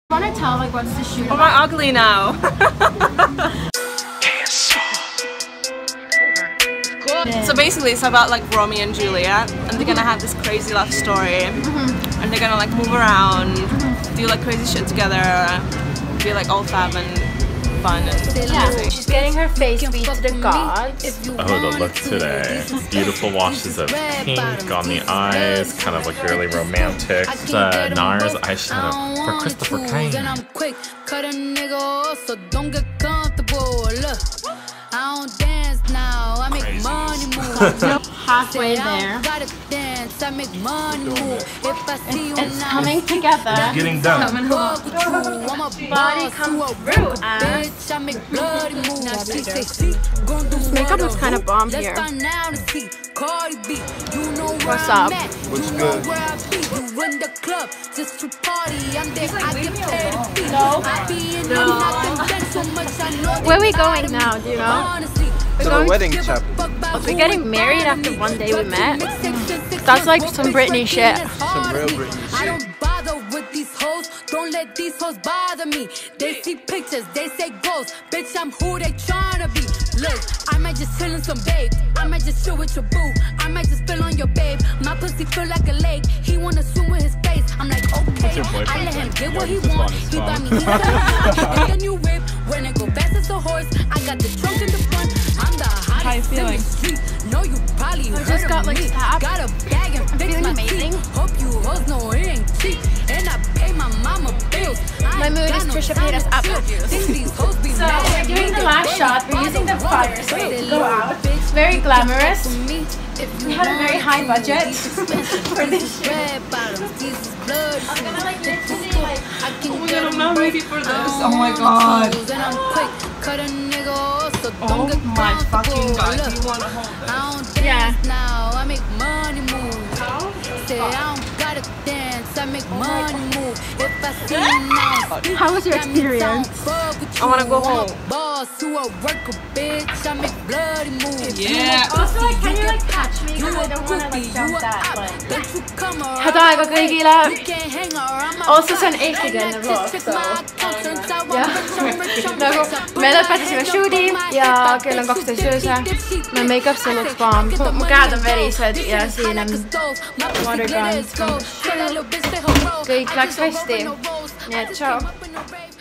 I want to tell like what's the shoot Oh, am I ugly now? So basically it's about like Romeo and Juliet, and they're gonna have this crazy love story, and they're gonna like move around, do like crazy shit together, be like all fab and fun and amazing. She's getting her face beat to the gods. Oh, the look today. Beautiful washes of pink on the eyes, kind of like really romantic. The NARS eyeshadow for Christopher Kane. Halfway there. It's coming together. It's getting done. Body comes through. This makeup looks kind of bomb here. What's up? What's good? No. Where are we going now? Do you know? To the wedding chapel. We're getting married after one day we met. That's like some Britney shit. Some real Britney shit. I don't bother with these hoes. Don't let these hoes bother me. They see pictures, they say ghosts. Bitch, I'm who they tryna be. Look, I might just chill in some babe. I might just chill with your boo. I might just spill on your babe. My pussy feel like a lake. He wanna swim with his face. I'm like, okay. I let him get what he want. He buy me a new whip. When I go fast as a horse, I got the trunk in the front. I'm the hottest in the street. No, you probably heard just got of like me. stabbed. Got a bag and fix feeling my amazing. teeth. Hope you hoes know it ain't cheap. And I pay my mama bills. My mood is Trisha Paytas apple juice. So we're doing the last shot. We're using the fire escape to go out. It's very glamorous. We had a very high budget for this shit. I'm gonna like literally like. Oh my god, I'm not ready for this. Oh my god. Oh my fucking god. Do you want to hold this? Yeah. Now I make money move. Say I don't gotta dance, I make money move. If I see you now, How was your experience? I want to go home. Boss who a worker, bitch, I make bloody moves. Yeah. Also, like, can you like catch me? Because I don't want to like jump that. But head aega kõigile. Also, see on eestikeelne vlog, so jah. Nagu me lõpetasime shoot'i ja kell on 12 öösel. My makeup still looks bomb. Mu käed on verised ja siin on waterguns. Kõik läks hästi. Nii et tšau.